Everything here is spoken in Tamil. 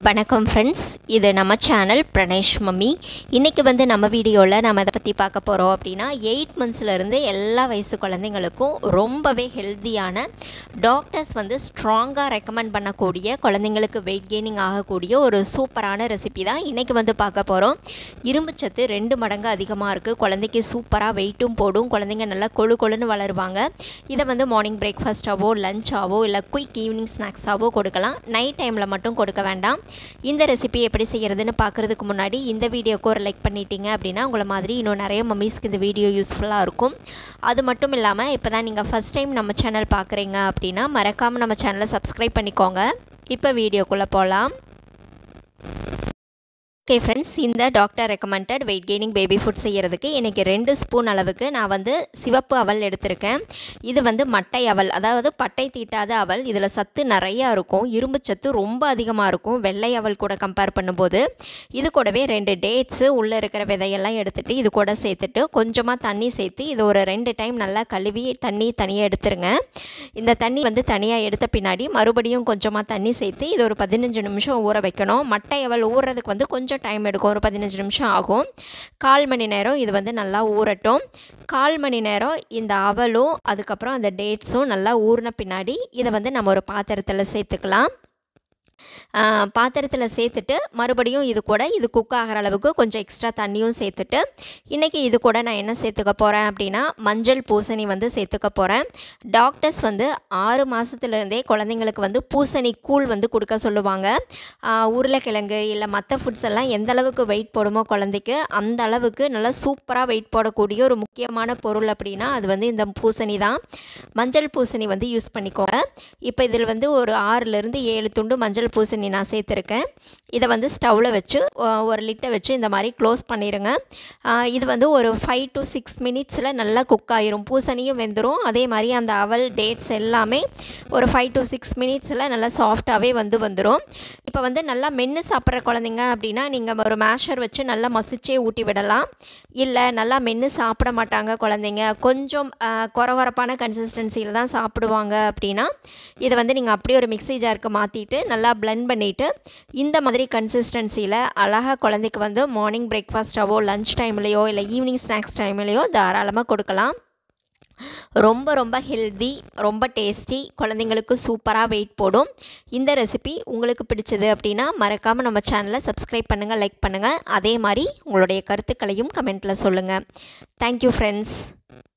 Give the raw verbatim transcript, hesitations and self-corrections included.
வணக்கம் ஃப்ரெண்ட்ஸ், இது நம்ம சேனல் பிரணேஷ் மம்மி. இன்றைக்கி வந்து நம்ம வீடியோவில் நம்ம அதை பற்றி பார்க்க போகிறோம் அப்படின்னா எயிட் மந்த்ஸ்லேருந்து எல்லா வயசு குழந்தைங்களுக்கும் ரொம்பவே ஹெல்த்தியான, டாக்டர்ஸ் வந்து ஸ்ட்ராங்காக ரெக்கமெண்ட் பண்ணக்கூடிய, குழந்தைங்களுக்கு வெயிட் கெய்னிங் ஆகக்கூடிய ஒரு சூப்பரான ரெசிபி தான் இன்றைக்கி வந்து பார்க்க போகிறோம். இரும்பு சத்து ரெண்டு மடங்கு அதிகமாக இருக்குது. குழந்தைக்கு சூப்பராக வெயிட்டும் போடும். குழந்தைங்க நல்லா கொழு கொழுன்னு வளருவாங்க. இதை வந்து மார்னிங் பிரேக்ஃபாஸ்ட்டாவோ, லஞ்சாவோ, இல்லை குயிக் ஈவினிங் ஸ்நாக்ஸாவோ கொடுக்கலாம். நைட் டைமில் மட்டும் கொடுக்க வேண்டாம். இந்த ரெசிபி எப்படி செய்கிறதுன்னு பார்க்குறதுக்கு முன்னாடி இந்த வீடியோக்கு ஒரு லைக் பண்ணிட்டீங்க அப்படின்னா உங்களை மாதிரி இன்னும் நிறைய மம்மிஸ்க்கு இந்த வீடியோ யூஸ்ஃபுல்லாக இருக்கும். அது மட்டும் இல்லாமல் இப்போ தான் நீங்கள் ஃபஸ்ட் டைம் நம்ம சேனல் பார்க்குறீங்க அப்படின்னா மறக்காமல் நம்ம சேனலை சப்ஸ்கிரைப் பண்ணிக்கோங்க. இப்போ வீடியோக்குள்ளே போகலாம். ஓகே ஃப்ரெண்ட்ஸ், இந்த doctor recommended weight gaining baby food செய்கிறதுக்கு இன்றைக்கி ரெண்டு ஸ்பூன் அளவுக்கு நான் வந்து சிவப்பு அவல் எடுத்திருக்கேன். இது வந்து மட்டை அவல், அதாவது பட்டை தீட்டாத அவல். இதில் சத்து நிறையா இருக்கும். இரும்பு சத்து ரொம்ப அதிகமாக இருக்கும் வெள்ளை அவல் கூட கம்பேர் பண்ணும்போது. இது கூடவே ரெண்டு டேட்ஸு, உள்ளே இருக்கிற விதையெல்லாம் எடுத்துகிட்டு இது கூட சேர்த்துட்டு கொஞ்சமாக தண்ணி சேர்த்து இது ஒரு ரெண்டு டைம் நல்லா கழுவி தண்ணி தனியாக எடுத்துருங்க. இந்த தண்ணி வந்து தனியாக எடுத்த பின்னாடி மறுபடியும் கொஞ்சமாக தண்ணி சேர்த்து இது ஒரு பதினஞ்சு நிமிஷம் ஊற வைக்கணும். மட்டை அவல் ஊறுறதுக்கு வந்து கொஞ்சம் டைம் எடுக்கும், ஒரு பதினஞ்சு நிமிஷம் ஆகும். கால் மணி நேரம் இது வந்து நல்லா ஊறட்டும். கால் மணி நேரம் இந்த அவலும் அதுக்கப்புறம் அந்த டேட்ஸும் நல்லா ஊறின பின்னாடி இதை வந்து நம்ம ஒரு பாத்திரத்தில் சேர்த்துக்கலாம். பாத்திரத்தில் சேர்த்துட்டு மறுபடியும் இது கூட இது குக் ஆகிற அளவுக்கு கொஞ்சம் எக்ஸ்ட்ரா தண்ணியும் சேர்த்துட்டு இன்றைக்கி இது கூட நான் என்ன சேர்த்துக்க போகிறேன் அப்படின்னா மஞ்சள் பூசணி வந்து சேர்த்துக்க போகிறேன். டாக்டர்ஸ் வந்து ஆறு மாதத்துலேருந்தே குழந்தைங்களுக்கு வந்து பூசணி கூழ் வந்து கொடுக்க சொல்லுவாங்க. உருளைக்கிழங்கு இல்லை மற்ற ஃபுட்ஸ் எல்லாம் எந்த அளவுக்கு வெயிட் போடுமோ குழந்தைக்கு அந்த அளவுக்கு நல்லா சூப்பராக வெயிட் போடக்கூடிய ஒரு முக்கியமான பொருள் அப்படின்னா அது வந்து இந்த பூசணி தான். மஞ்சள் பூசணி வந்து யூஸ் பண்ணிக்கோங்க. இப்போ இதில் வந்து ஒரு ஆறுலேருந்து ஏழு துண்டு மஞ்சள் பூசணி நான் சேர்த்துருக்கேன். இதை வந்து ஸ்டவ்வில் வச்சு ஒரு லிட்டை வச்சு இந்த மாதிரி க்ளோஸ் பண்ணிடுங்க. இது வந்து ஒரு ஃபைவ் டு சிக்ஸ் மினிட்ஸில் நல்லா குக் ஆகிரும். பூசணியும் வெந்துடும். அதே மாதிரி அந்த அவல் டேட்ஸ் எல்லாமே ஒரு ஃபைவ் டு சிக்ஸ் மினிட்ஸில் நல்லா சாஃப்டாகவே வந்து வந்துடும். இப்போ வந்து நல்லா மென்று சாப்பிட்ற குழந்தைங்க அப்படின்னா நீங்கள் ஒரு மேஷர் வச்சு நல்லா மசிச்சே ஊட்டி விடலாம். இல்லை நல்லா மென்று சாப்பிட மாட்டாங்க குழந்தைங்க, கொஞ்சம் கொரகொரப்பான கன்சிஸ்டன்சியில் தான் சாப்பிடுவாங்க அப்படின்னா இதை வந்து நீங்கள் அப்படியே ஒரு மிக்ஸி ஜாருக்கு மாற்றிட்டு நல்லா பிளெண்ட் பண்ணிவிட்டு இந்த மாதிரி கன்சிஸ்டன்சியில் அழகாக குழந்தைக்கு வந்து மார்னிங் பிரேக்ஃபாஸ்ட்டாவோ, லஞ்ச் டைம்லேயோ, இல்லை ஈவினிங் ஸ்நாக்ஸ் டைம்லேயோ தாராளமாக கொடுக்கலாம். ரொம்ப ரொம்ப ஹெல்தி, ரொம்ப டேஸ்டி, குழந்தைங்களுக்கு சூப்பராக வெயிட் போடும். இந்த ரெசிபி உங்களுக்கு பிடிச்சது அப்படின்னா மறக்காமல் நம்ம சேனலை சப்ஸ்கிரைப் பண்ணுங்கள், லைக் பண்ணுங்கள். அதே மாதிரி உங்களுடைய கருத்துக்களையும் கமெண்ட்டில் சொல்லுங்கள். Thank you friends.